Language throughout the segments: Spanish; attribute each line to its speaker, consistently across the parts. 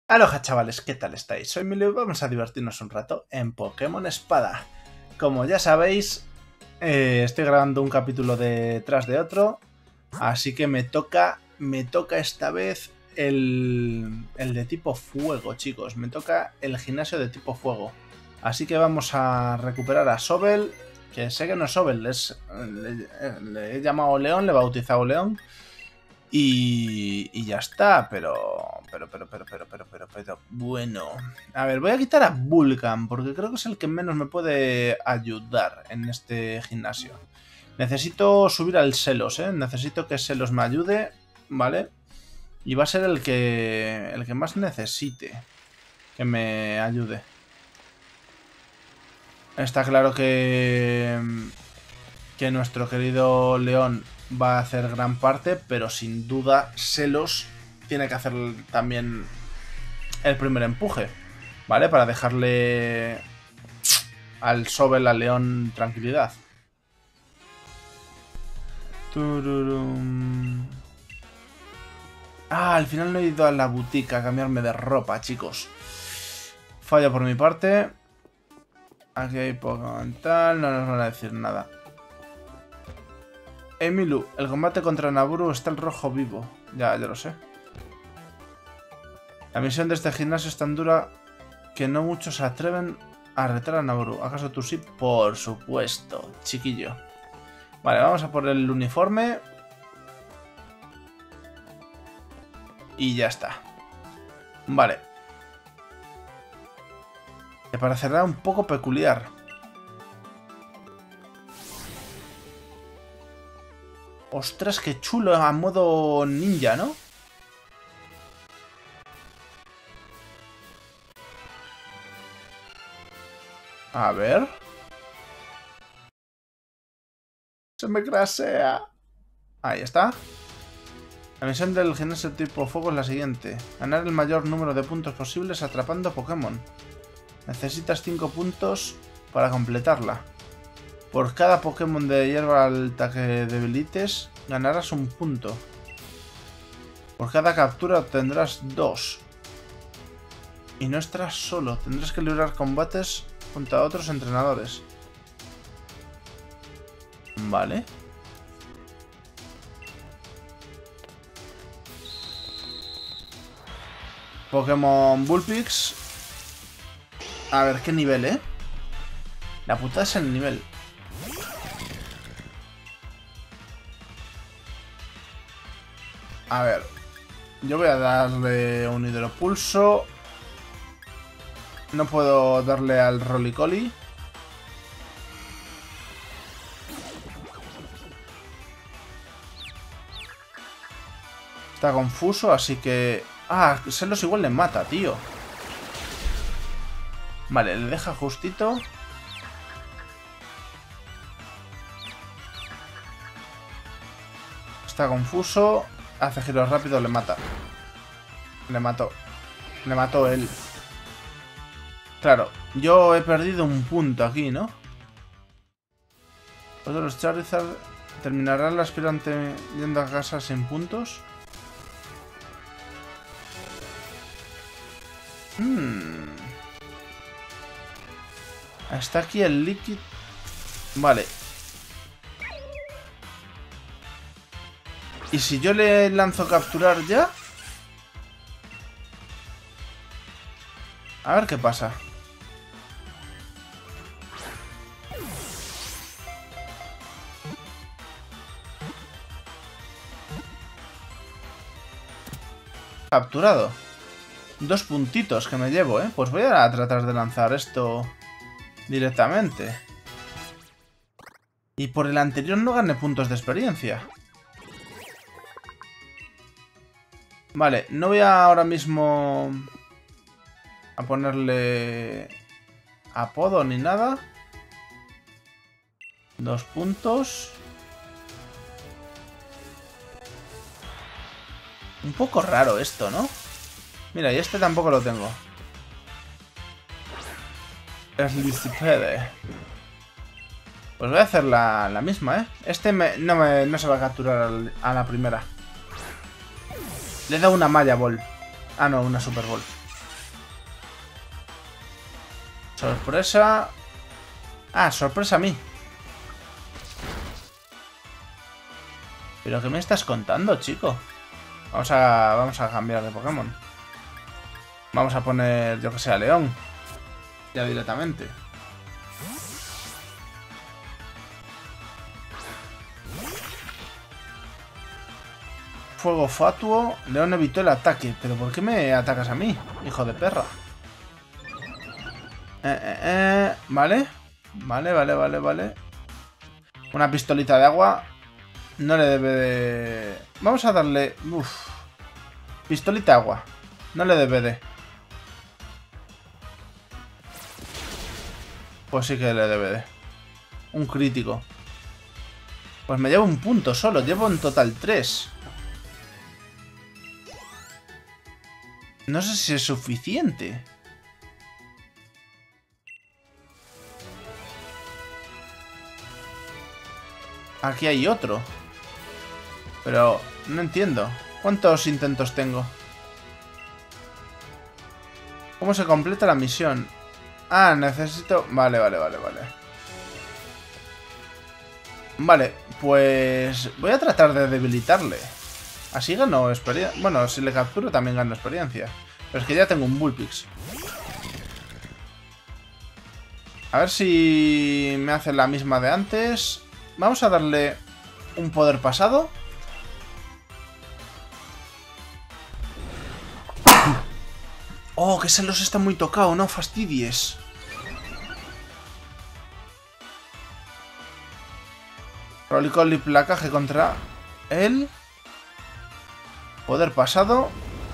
Speaker 1: Aloha chavales, ¿qué tal estáis? Soy Emilio y vamos a divertirnos un rato en Pokémon Espada. Como ya sabéis, estoy grabando un capítulo detrás de otro, así que me toca esta vez el de tipo fuego, chicos. Me toca el gimnasio de tipo fuego. Así que vamos a recuperar a Sobel, que sé que no es Sobel, le he llamado León, le he bautizado León. Y ya está, pero bueno. A ver, voy a quitar a Vulcan, porque creo que es el que menos me puede ayudar en este gimnasio. Necesito subir al Selos, necesito que Selos me ayude, ¿vale? Y va a ser el que más necesite que me ayude. Está claro que nuestro querido León va a hacer gran parte, pero sin duda Selos tiene que hacer también el primer empuje, ¿vale? Para dejarle al Sobel, al León, tranquilidad. Tururum. Ah, al final no he ido a la boutique a cambiarme de ropa, chicos. Falla por mi parte. Aquí hay Pokémon tal, no nos van a decir nada. Emilu, el combate contra Naburu está el rojo vivo. Ya lo sé. La misión de este gimnasio es tan dura que no muchos se atreven a retar a Naburu. ¿Acaso tú sí? Por supuesto, chiquillo. Vale, vamos a por el uniforme. Y ya está. Vale. Me parecerá un poco peculiar. Ostras, qué chulo a modo ninja, ¿no? A ver. Se me crasea. Ahí está. La misión del gimnasio tipo fuego es la siguiente. Ganar el mayor número de puntos posibles atrapando Pokémon. Necesitas 5 puntos para completarla. Por cada Pokémon de hierba alta que debilites, ganarás un punto. Por cada captura obtendrás 2. Y no estarás solo, tendrás que librar combates junto a otros entrenadores. Vale. Pokémon Bullpix. A ver qué nivel, ¿eh? La putada es el nivel. A ver. Yo voy a darle un hidropulso. No puedo darle al Rolicoli. Está confuso, así que... Ah, Selos igual le mata, tío. Vale, le deja justito. Está confuso. Hace giros rápidos, le mata. Le mató. Le mató él. Claro, yo he perdido un punto aquí, ¿no? Otros Charizard terminará el aspirante yendo a casa sin puntos. Está aquí el Liquid. Vale. ¿Y si yo le lanzo capturar ya? A ver qué pasa. Capturado. 2 puntitos que me llevo, ¿eh? Pues voy a tratar de lanzar esto directamente. Y por el anterior no gané puntos de experiencia. Vale, no voy ahora mismo a ponerle apodo ni nada. 2 puntos. Un poco raro esto, ¿no? Mira, y este tampoco lo tengo. Es Lisipede. Pues voy a hacer la misma, ¿eh? Este no se va a capturar a la primera. Le he dado una Maya Ball. Ah, no, una Super Ball. Sorpresa. Ah, sorpresa a mí. ¿Pero qué me estás contando, chico? Vamos a cambiar de Pokémon. Vamos a poner, yo que sé, a León. Ya directamente. Fuego fatuo. León evitó el ataque. ¿Pero por qué me atacas a mí, hijo de perra? Vale. Vale. Una pistolita de agua. No le debe de... Vamos a darle... Uf. Pistolita de agua. No le debe de... Pues sí que le debe de... Un crítico. Pues me llevo un punto solo. Llevo en total 3. No sé si es suficiente. Aquí hay otro. Pero no entiendo. ¿Cuántos intentos tengo? ¿Cómo se completa la misión? Ah, necesito... Vale. Vale, pues... Voy a tratar de debilitarle. Así gano experiencia. Bueno, si le capturo también gano experiencia. Pero es que ya tengo un Bullpix. A ver si me hace la misma de antes. Vamos a darle un poder pasado. Oh, que Celos está muy tocado, no fastidies. Rolicol y placaje contra él. Poder pasado.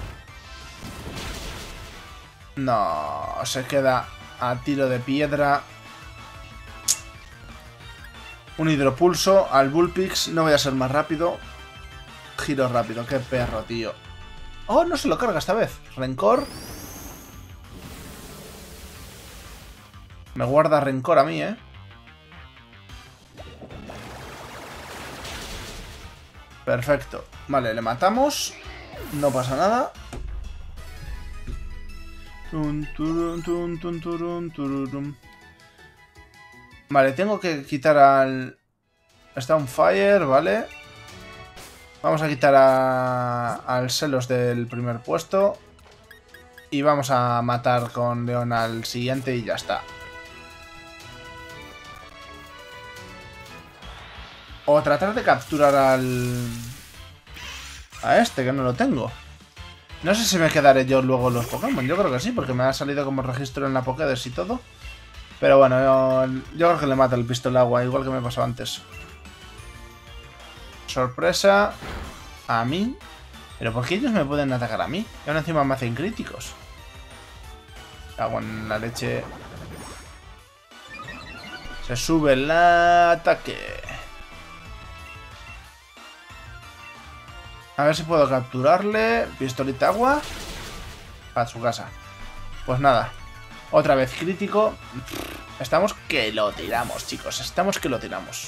Speaker 1: No, se queda a tiro de piedra. Un hidropulso al Bullpix. No voy a ser más rápido. Giro rápido, qué perro, tío. Oh, no se lo carga esta vez. Rencor. Me guarda rencor a mí, ¿eh? Perfecto. Vale, le matamos. No pasa nada. Vale, tengo que quitar al... Está on fire, vale. Vamos a quitar al Celos del primer puesto. Y vamos a matar con León al siguiente y ya está. O tratar de capturar a este, que no lo tengo. No sé si me quedaré yo luego los Pokémon. Yo creo que sí, porque me ha salido como registro en la Pokédex y todo. Pero bueno, yo creo que le mata el pistol agua, igual que me pasó antes. Sorpresa. A mí. ¿Pero por qué ellos me pueden atacar a mí? Y aún encima me hacen críticos. Cago en la leche. Se sube el ataque. A ver si puedo capturarle. Pistolita agua. A su casa. Pues nada. Otra vez crítico. Estamos que lo tiramos, chicos. Estamos que lo tiramos.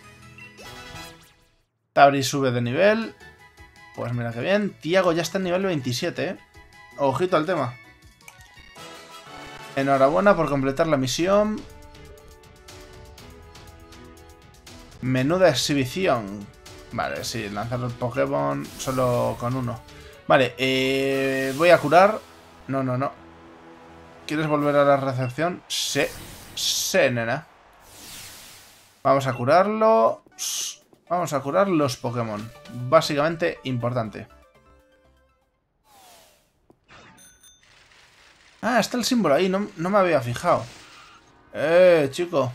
Speaker 1: Tabri sube de nivel. Pues mira que bien. Tiago ya está en nivel 27, ¿eh? Ojito al tema. Enhorabuena por completar la misión. Menuda exhibición. Vale, sí, lanzar el Pokémon solo con uno. Vale, voy a curar. No. ¿Quieres volver a la recepción? Sí, nena. Vamos a curarlo. Vamos a curar los Pokémon. Básicamente importante. Ah, está el símbolo ahí, no me había fijado. Chico.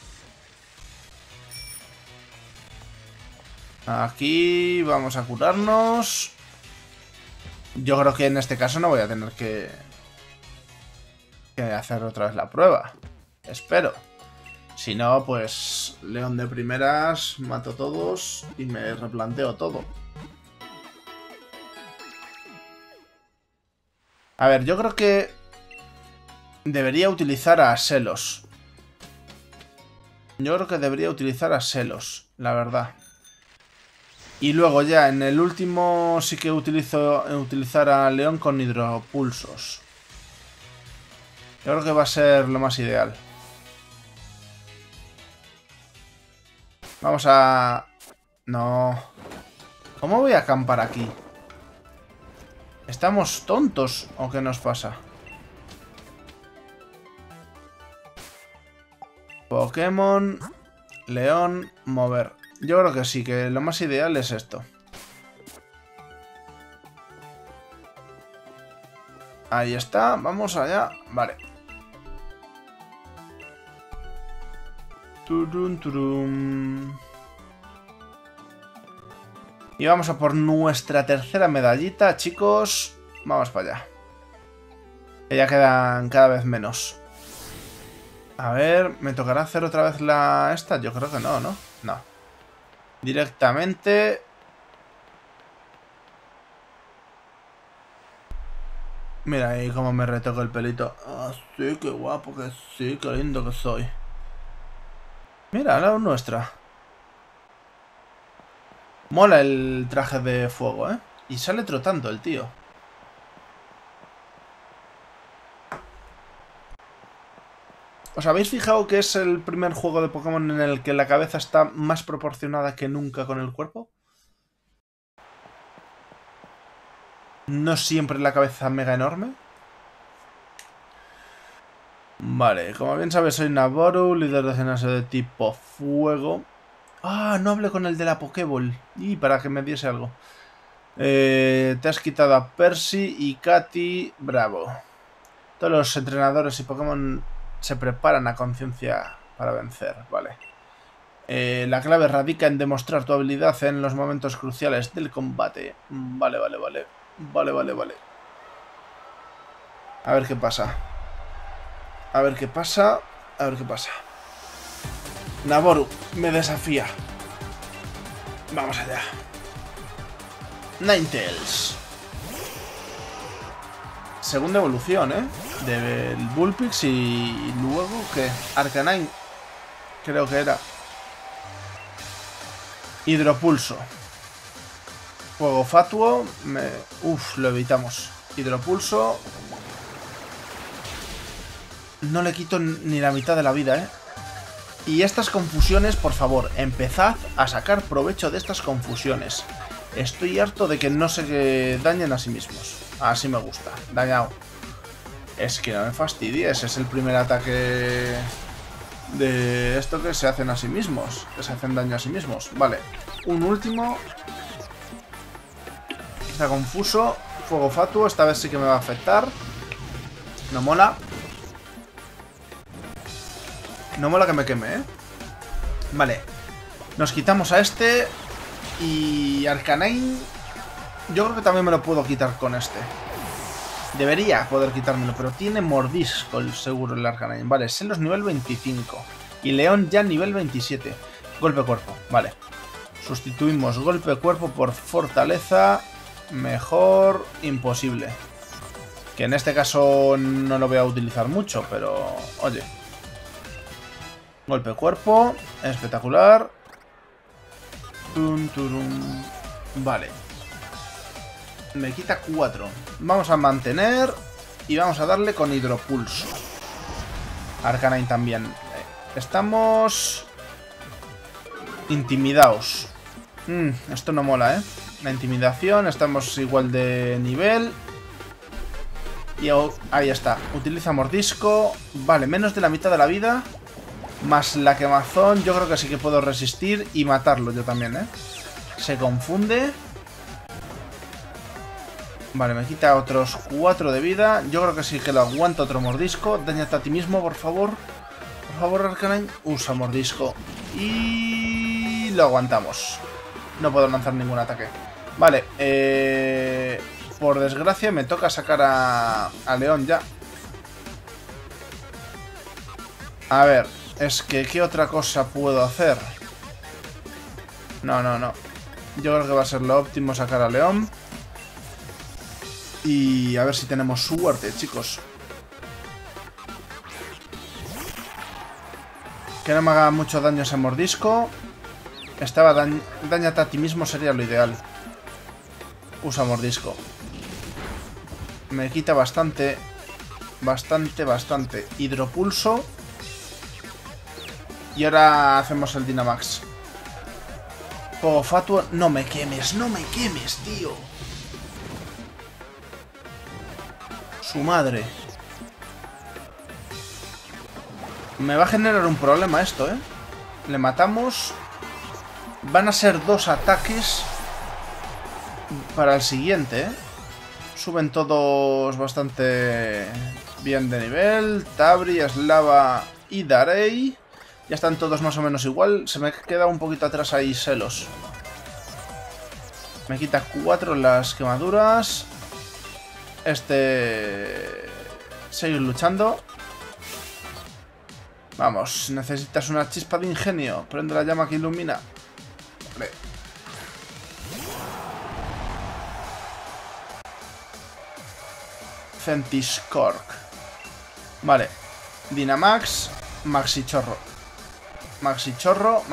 Speaker 1: Aquí vamos a curarnos. Yo creo que en este caso no voy a tener que hacer otra vez la prueba. Espero. Si no, pues León de primeras, mato todos y me replanteo todo. A ver, yo creo que debería utilizar a Celos. Yo creo que debería utilizar a Celos, la verdad. Y luego ya en el último sí que utilizar a León con hidropulsos. Yo creo que va a ser lo más ideal. Vamos a... No. ¿Cómo voy a acampar aquí? ¿Estamos tontos o qué nos pasa? Pokémon, León, mover. Yo creo que sí, que lo más ideal es esto. Ahí está, vamos allá. Vale. Turum, turum. Y vamos a por nuestra tercera medallita, chicos. Vamos para allá. Que ya quedan cada vez menos. A ver, ¿me tocará hacer otra vez esta? Yo creo que no, ¿no? No. Directamente... Mira ahí cómo me retoco el pelito. Ah, sí, qué guapo que sí, qué lindo que soy. Mira, la nuestra. Mola el traje de fuego, ¿eh? Y sale trotando el tío. ¿Os habéis fijado que es el primer juego de Pokémon en el que la cabeza está más proporcionada que nunca con el cuerpo? No siempre la cabeza mega enorme. Vale, como bien sabes soy Naboru, líder de gimnasio de tipo fuego. Ah, no hablé con el de la Pokéball. Y para que me diese algo. Te has quitado a Percy y Katy. Bravo. Todos los entrenadores y Pokémon se preparan a conciencia para vencer. Vale. La clave radica en demostrar tu habilidad en los momentos cruciales del combate. Vale, vale, vale. Vale, vale, vale. A ver qué pasa. A ver qué pasa. A ver qué pasa. Naboru me desafía. Vamos allá. Ninetales. Segunda evolución, ¿eh? Del Bullpix y luego, ¿qué? Arcanine. Creo que era. Hidropulso. Fuego fatuo. Uf, lo evitamos. Hidropulso. No le quito ni la mitad de la vida, ¿eh? Y estas confusiones, por favor, empezad a sacar provecho de estas confusiones. Estoy harto de que no se dañen a sí mismos. Así me gusta. Dañado. Es que no me fastidies. Es el primer ataque de esto que se hacen a sí mismos. Que se hacen daño a sí mismos. Vale. Un último. Está confuso. Fuego fatuo. Esta vez sí que me va a afectar. No mola. No mola que me queme, ¿eh? Vale. Nos quitamos a este. Y Arcanine. Yo creo que también me lo puedo quitar con este. Debería poder quitármelo, pero tiene mordisco el seguro el Arcanine. Vale, Celos nivel 25. Y León ya nivel 27. Golpe cuerpo, vale. Sustituimos golpe cuerpo por fortaleza. Mejor imposible. Que en este caso no lo voy a utilizar mucho, pero... Oye. Golpe cuerpo. Espectacular. Vale. Me quita 4. Vamos a mantener. Y vamos a darle con hidropulso. Arcanine también. Estamos... intimidados. Esto no mola, ¿eh? La intimidación. Estamos igual de nivel. Y ahí está. Utiliza mordisco. Vale, menos de la mitad de la vida. Más la quemazón. Yo creo que sí que puedo resistir y matarlo yo también, ¿eh? Se confunde. Vale, me quita otros 4 de vida. Yo creo que sí que lo aguanta otro mordisco. Dañate a ti mismo, por favor. Por favor, Arcanine. Usa mordisco. Y... lo aguantamos. No puedo lanzar ningún ataque. Vale, por desgracia me toca sacar a León ya. A ver, es que ¿qué otra cosa puedo hacer? No, no, no. Yo creo que va a ser lo óptimo sacar a León. Y a ver si tenemos suerte, chicos. Que no me haga mucho daño ese mordisco. Dañate a ti mismo sería lo ideal. Usa mordisco. Me quita bastante. Bastante. Hidropulso. Y ahora hacemos el Dynamax. Fuego fatuo. No me quemes, tío. Su madre. Me va a generar un problema esto, ¿eh? Le matamos. Van a ser 2 ataques para el siguiente, ¿eh? Suben todos bastante bien de nivel. Tabri, Slava y Darei. Ya están todos más o menos igual. Se me queda un poquito atrás ahí Selos. Me quita 4 las quemaduras. Seguir luchando. Vamos, necesitas una chispa de ingenio. Prende la llama que ilumina. Vale. Centiskork. Vale. Dynamax. Maxi Chorro. Maxi Chorro.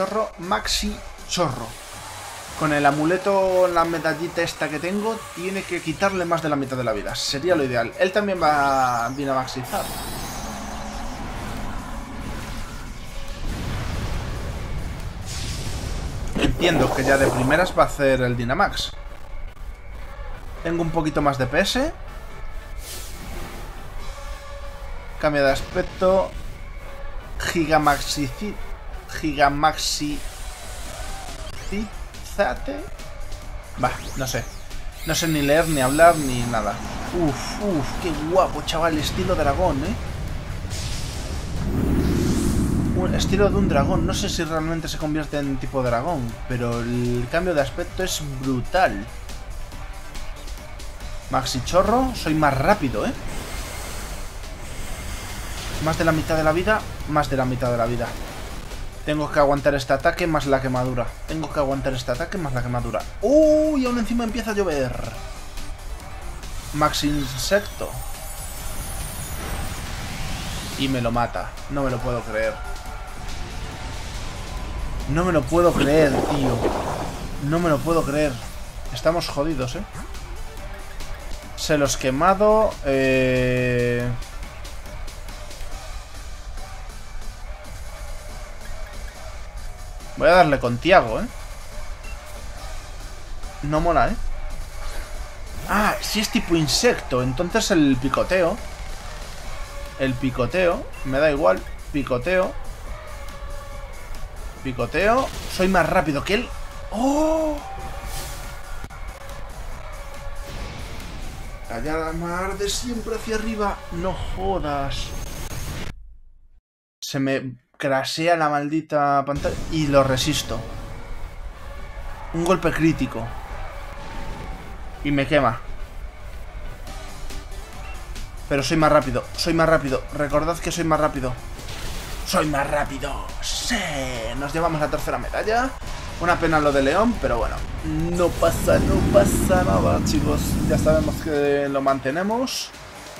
Speaker 1: Con el amuleto, la medallita esta que tengo, tiene que quitarle más de la mitad de la vida. Sería lo ideal. Él también va a Dynamaxizar. Entiendo que ya de primeras va a hacer el Dynamax. Tengo un poquito más de PS. Cambio de aspecto. Gigamaxizate. Bah, no sé. No sé ni leer, ni hablar, ni nada. Uf, qué guapo, chaval. Estilo dragón, estilo de un dragón. No sé si realmente se convierte en tipo dragón, pero el cambio de aspecto es brutal. Maxi Chorro. Soy más rápido, Más de la mitad de la vida. Más de la mitad de la vida. Tengo que aguantar este ataque más la quemadura. ¡Uy! Y aún encima empieza a llover. Maxi Insecto. Y me lo mata. No me lo puedo creer. No me lo puedo creer, tío. No me lo puedo creer. Estamos jodidos, Se los quemado. Voy a darle con Tiago, No mola, Ah, si es tipo insecto. Entonces el picoteo. Me da igual. Picoteo. Soy más rápido que él. ¡Oh! La llama de siempre hacia arriba. No jodas. Se me crashea la maldita pantalla. Y lo resisto. Un golpe crítico. Y me quema. Pero soy más rápido. Recordad que soy más rápido. ¡Sí! Nos llevamos la tercera medalla. Una pena lo de León, pero bueno. No pasa nada, chicos. Ya sabemos que lo mantenemos.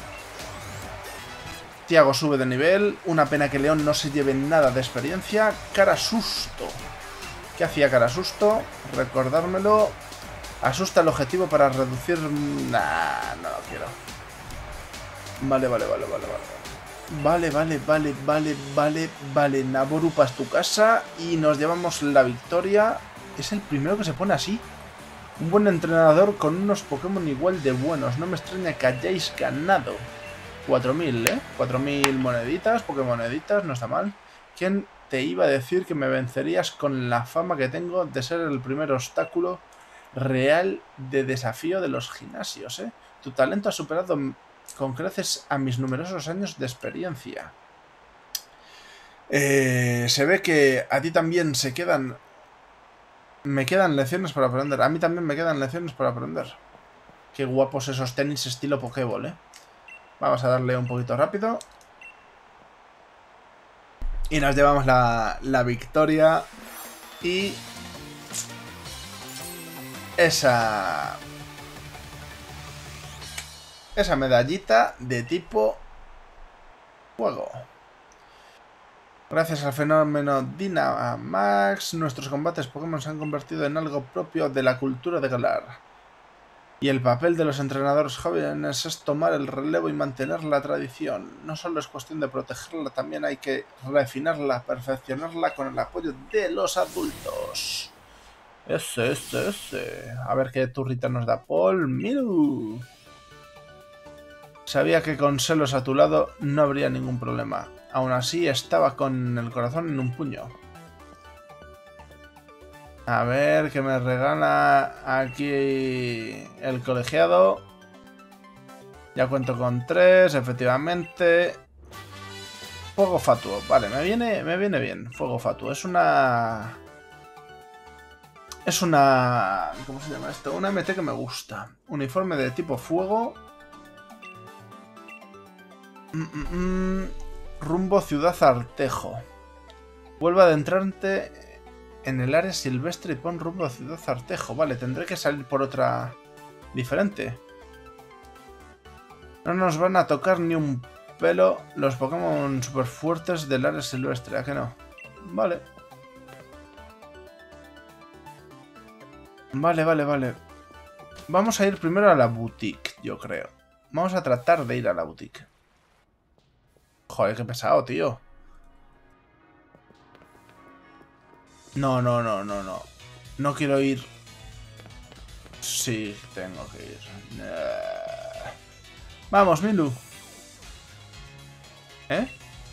Speaker 1: Tiago sube de nivel. Una pena que León no se lleve nada de experiencia. Cara susto. ¿Qué hacía cara susto? Recordármelo. Asusta el objetivo para reducir... Nah, no lo quiero. Vale. Naborupa es tu casa y nos llevamos la victoria. Es el primero que se pone así. Un buen entrenador con unos Pokémon igual de buenos. No me extraña que hayáis ganado. 4000, 4000 moneditas, Pokémoneditas, no está mal. ¿Quién te iba a decir que me vencerías con la fama que tengo de ser el primer obstáculo real de desafío de los gimnasios, Tu talento ha superado con creces a mis numerosos años de experiencia. Se ve que a ti también se quedan... Me quedan lecciones para aprender. A mí también me quedan lecciones para aprender. Qué guapos esos tenis estilo Pokéball, Vamos a darle un poquito rápido. Y nos llevamos la victoria. Y... Esa medallita de tipo fuego. Gracias al fenómeno Dynamax, nuestros combates Pokémon se han convertido en algo propio de la cultura de Galar. Y el papel de los entrenadores jóvenes es tomar el relevo y mantener la tradición. No solo es cuestión de protegerla, también hay que refinarla, perfeccionarla con el apoyo de los adultos. Ese. A ver qué turrita nos da Paul. Miru. Sabía que con Selos a tu lado no habría ningún problema. Aún así estaba con el corazón en un puño. A ver qué me regala aquí el colegiado. Ya cuento con 3, efectivamente. Fuego fatuo. Vale, me viene bien. Fuego fatuo. Es una... ¿Cómo se llama esto? Una MT que me gusta. Uniforme de tipo fuego. Rumbo Ciudad Artejo. Vuelve a adentrarte en el área silvestre y pon rumbo a Ciudad Artejo. Vale, tendré que salir por otra diferente. No nos van a tocar ni un pelo los Pokémon super fuertes del área silvestre, ¿a que no? Vale. Vale. Vamos a ir primero a la boutique, yo creo. Vamos a tratar de ir a la boutique. Joder, qué pesado, tío. No. No quiero ir. Sí, tengo que ir. Vamos, Milu. ¿Eh?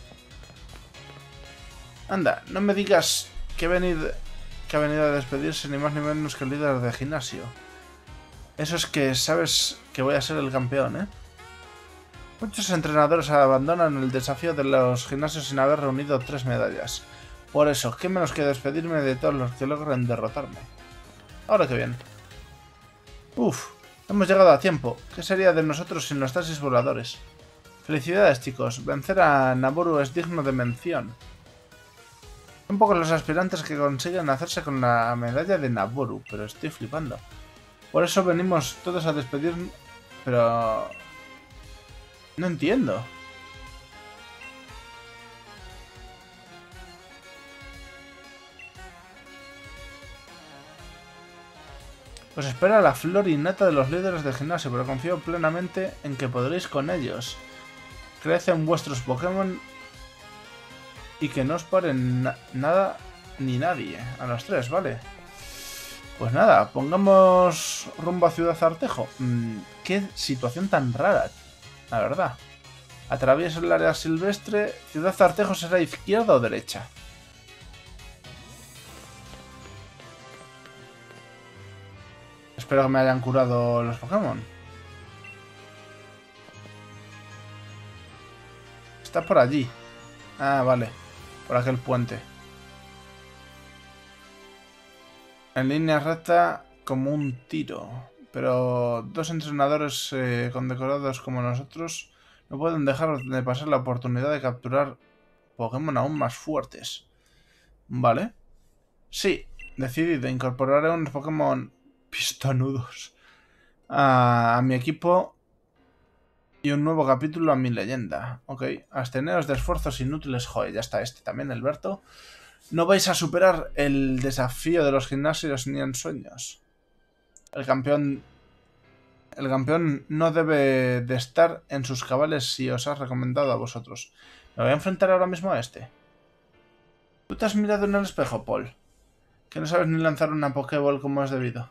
Speaker 1: Anda, no me digas que ha venido a despedirse ni más ni menos que el líder de gimnasio. Eso es que sabes que voy a ser el campeón, ¿eh? Muchos entrenadores abandonan el desafío de los gimnasios sin haber reunido 3 medallas. Por eso, qué menos que despedirme de todos los que logran derrotarme. Ahora que bien. Uf, hemos llegado a tiempo. ¿Qué sería de nosotros sin los taxis voladores? Felicidades, chicos. Vencer a Naboru es digno de mención. Son pocos los aspirantes que consiguen hacerse con la medalla de Naboru, pero estoy flipando. Por eso venimos todos a despedirnos... Pero... no entiendo. Os espera la flor innata de los líderes del gimnasio, pero confío plenamente en que podréis con ellos. Crecen vuestros Pokémon y que no os paren nada ni nadie. A los 3, ¿vale? Pues nada, pongamos rumbo a Ciudad Artejo. Qué situación tan rara, la verdad. Atravieso el área silvestre. Ciudad Artejo será izquierda o derecha. Espero que me hayan curado los Pokémon. Está por allí. Ah, vale. Por aquel puente. En línea recta como un tiro. Pero 2 entrenadores condecorados como nosotros no pueden dejar de pasar la oportunidad de capturar Pokémon aún más fuertes. Vale. Sí, decidido. Incorporaré unos Pokémon pistonudos a mi equipo y un nuevo capítulo a mi leyenda. Ok, absteneos de esfuerzos inútiles. Joder, ya está este también, Alberto. No vais a superar el desafío de los gimnasios ni en sueños. El campeón no debe de estar en sus cabales si os ha recomendado a vosotros. Me voy a enfrentar ahora mismo a este. ¿Tú te has mirado en el espejo, Paul? Que no sabes ni lanzar una Pokéball como es debido.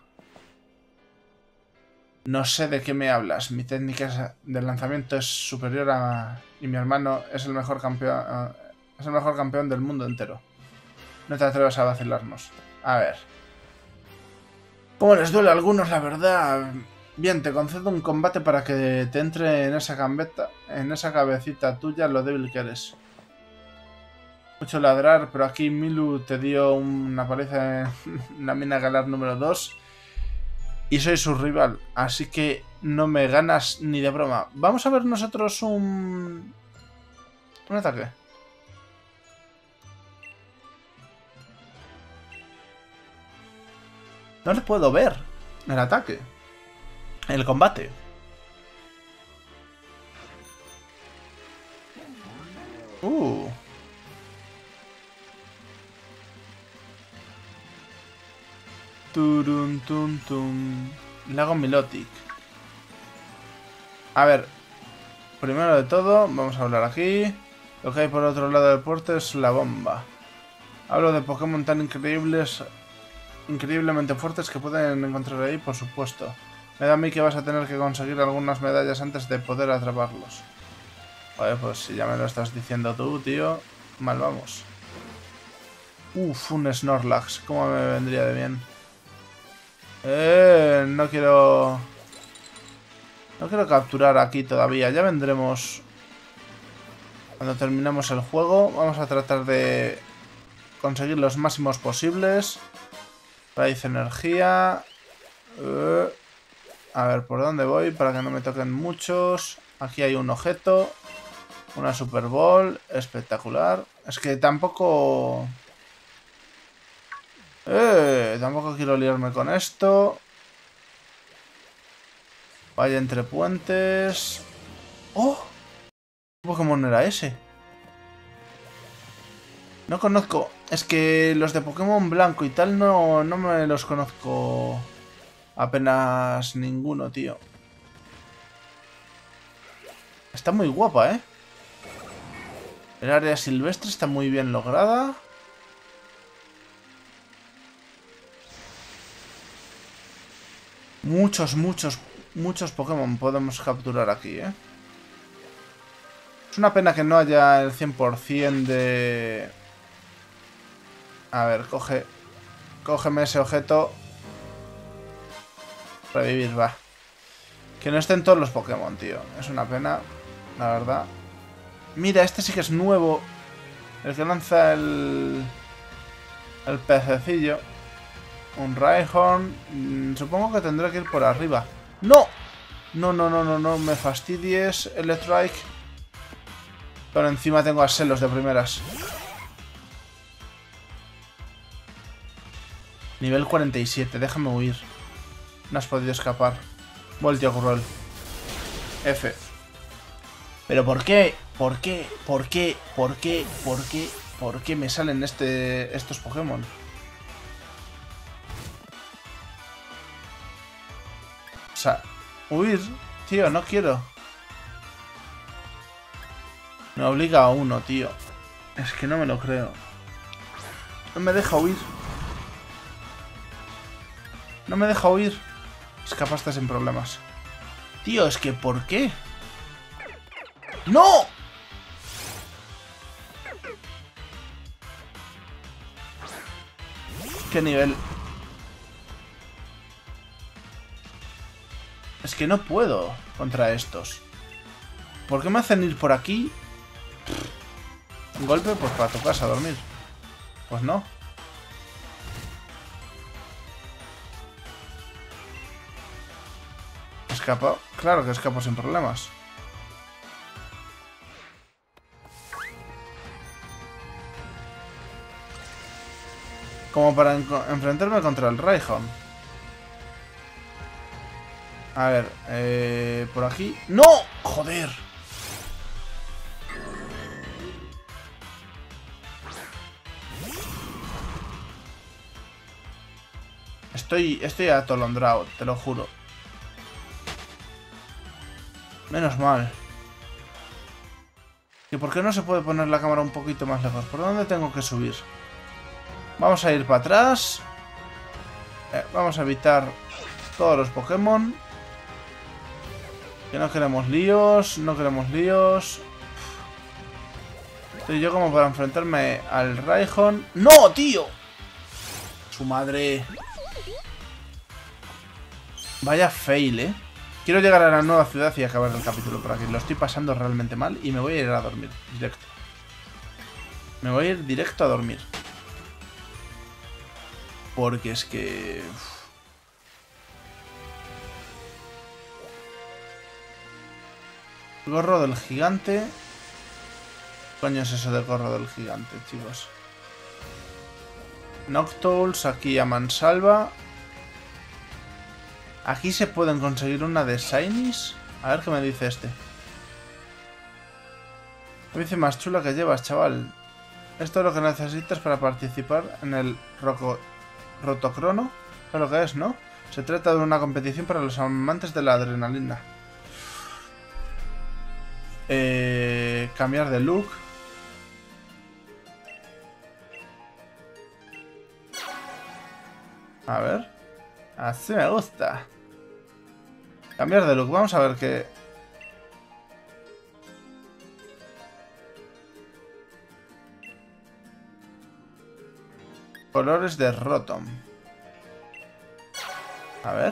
Speaker 1: No sé de qué me hablas. Mi técnica de lanzamiento es superior a... y mi hermano es el mejor campeón... es el mejor campeón del mundo entero. No te atrevas a vacilarnos. A ver. ¿Cómo les duele a algunos, la verdad? Bien, te concedo un combate para que te entre en esa cabecita tuya lo débil que eres. Mucho ladrar, pero aquí Milu te dio una paliza en la mina galar número 2 y soy su rival, así que no me ganas ni de broma. Vamos a ver nosotros un ataque. No le puedo ver el ataque. El combate. Turun, tun, tun. Lago Milotic. A ver, primero de todo, vamos a hablar aquí. Lo que hay por otro lado del puerto es la bomba. Hablo de Pokémon tan increíbles, increíblemente fuertes que pueden encontrar ahí, por supuesto. Me da a mí que vas a tener que conseguir algunas medallas antes de poder atraparlos. Joder, pues si ya me lo estás diciendo tú, tío, mal vamos. Uf, un Snorlax, cómo me vendría de bien. No quiero... No quiero capturar aquí todavía, ya vendremos cuando terminemos el juego. Vamos a tratar de conseguir los máximos posibles. Raíz energía. A ver, ¿por dónde voy? Para que no me toquen muchos. Aquí hay un objeto. Una Super Ball. Espectacular. Es que tampoco... tampoco quiero liarme con esto. Vaya entre puentes. ¡Oh! ¿Qué Pokémon era ese? No conozco. Es que los de Pokémon Blanco y tal no me los conozco apenas ninguno, tío. Está muy guapa, ¿eh? El área silvestre está muy bien lograda. Muchos Pokémon podemos capturar aquí, ¿eh? Es una pena que no haya el 100% de... A ver, cógeme ese objeto. Revivir, va. Que no estén todos los Pokémon, tío. Es una pena, la verdad. Mira, este sí que es nuevo. El que lanza el pececillo. Un Rhyhorn. Supongo que tendré que ir por arriba. ¡No! No me fastidies, Electrike. Pero encima tengo a Celos de primeras. Nivel 47, déjame huir. No has podido escapar. Voltio Cruel. F. ¿Pero por qué? ¿Por qué? ¿Por qué? ¿Por qué? ¿Por qué? ¿Por qué me salen estos Pokémon? O sea, huir. Tío, no quiero. Me obliga a uno, tío. Es que no me lo creo. No me deja huir. No me deja huir. Escapaste sin problemas. Tío, es que ¿por qué? ¡No! ¿Qué nivel? Es que no puedo contra estos. ¿Por qué me hacen ir por aquí? Un golpe, pues para tu casa a dormir. Pues no. Escapa. Claro que escapo sin problemas. Como para enfrentarme contra el Rhyhorn. A ver, por aquí. ¡No! ¡Joder! Estoy atolondrado, te lo juro. Menos mal. ¿Y por qué no se puede poner la cámara un poquito más lejos? ¿Por dónde tengo que subir? Vamos a ir para atrás. Vamos a evitar todos los Pokémon. Que no queremos líos. No queremos líos. Estoy yo como para enfrentarme al Rhyhorn. ¡No, tío! Su madre. Vaya fail, ¿eh? Quiero llegar a la nueva ciudad y acabar el capítulo por aquí. Lo estoy pasando realmente mal y me voy a ir a dormir. Directo. Me voy a ir directo a dormir. Porque es que... Gorro del gigante. ¿Qué coño es eso del gorro del gigante, chicos? Noctowls, aquí a mansalva. Aquí se pueden conseguir una de Shinies. A ver qué me dice este. La bici más chula que llevas, chaval. Esto es lo que necesitas para participar en el Rotocrono. Es lo que es, ¿no? Se trata de una competición para los amantes de la adrenalina. Cambiar de look. A ver. Así me gusta. Cambiar de look. Vamos a ver qué... Colores de Rotom. A ver.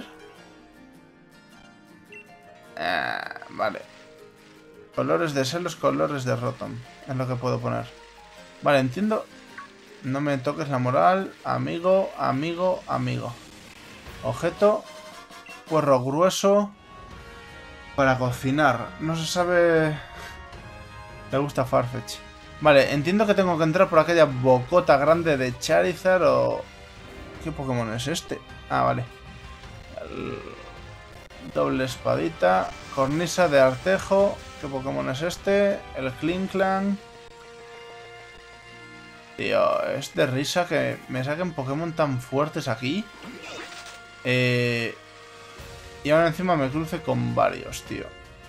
Speaker 1: Vale. Colores de celos, colores de Rotom. Es lo que puedo poner. Vale, entiendo. No me toques la moral. Amigo, amigo, amigo. Objeto. Puerro grueso. Para cocinar. No se sabe... Le gusta Farfetch. Vale, entiendo que tengo que entrar por aquella bocota grande de Charizard o... ¿Qué Pokémon es este? Ah, vale. Doble espadita. Cornisa de Artejo. ¿Qué Pokémon es este? El Klinklang. Tío, es de risa que me saquen Pokémon tan fuertes aquí. Y ahora encima me cruce con varios, tío.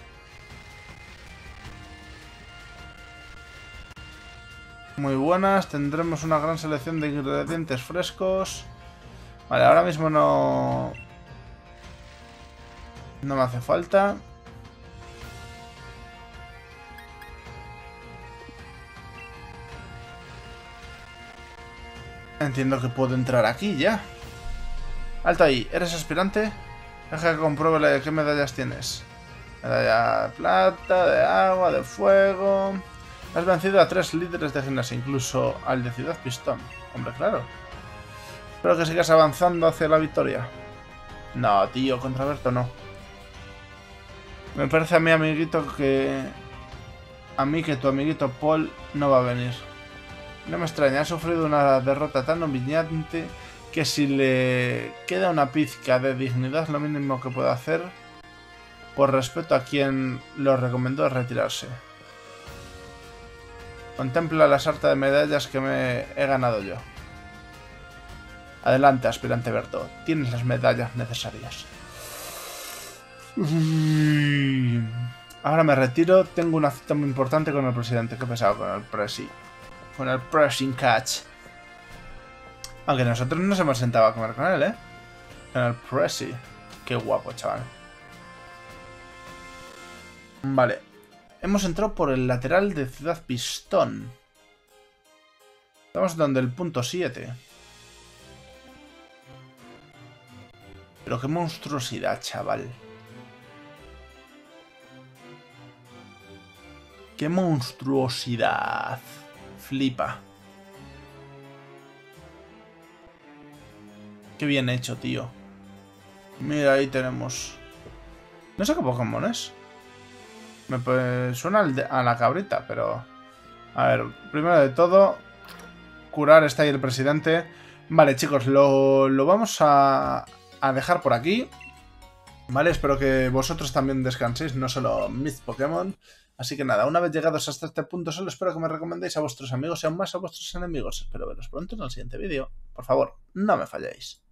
Speaker 1: Muy buenas, tendremos una gran selección de ingredientes frescos. Vale, ahora mismo no me hace falta. Entiendo que puedo entrar aquí ya. Alto ahí, ¿eres aspirante? Deja que compruebe qué medallas tienes. Medalla de plata, de agua, de fuego... Has vencido a 3 líderes de gimnasia, incluso al de Ciudad Pistón. Hombre, claro. Espero que sigas avanzando hacia la victoria. No, tío, contra Berto no. Me parece a mi amiguito que... A mí que tu amiguito Paul no va a venir. No me extraña, ha sufrido una derrota tan humillante que si le queda una pizca de dignidad, lo mínimo que puede hacer, por respeto a quien lo recomendó, es retirarse. Contempla la sarta de medallas que me he ganado yo. Adelante, aspirante Berto. Tienes las medallas necesarias. Ahora me retiro. Tengo una cita muy importante con el presidente. Qué pesado con el presi. Con el pressing catch. Aunque nosotros nos hemos sentado a comer con él, ¿eh? Con el presi. Qué guapo, chaval. Vale. Hemos entrado por el lateral de Ciudad Pistón. Estamos donde el punto 7. Pero qué monstruosidad, chaval. Qué monstruosidad. Flipa. Qué bien hecho, tío. Mira, ahí tenemos... No sé qué Pokémon es. Me suena a la cabrita, pero... A ver, primero de todo... Curar, está ahí el presidente. Vale, chicos, lo vamos a dejar por aquí. Vale, espero que vosotros también descanséis, no solo mis Pokémon. Así que nada, una vez llegados hasta este punto, solo espero que me recomendéis a vuestros amigos y aún más a vuestros enemigos. Espero veros pronto en el siguiente vídeo. Por favor, no me falléis.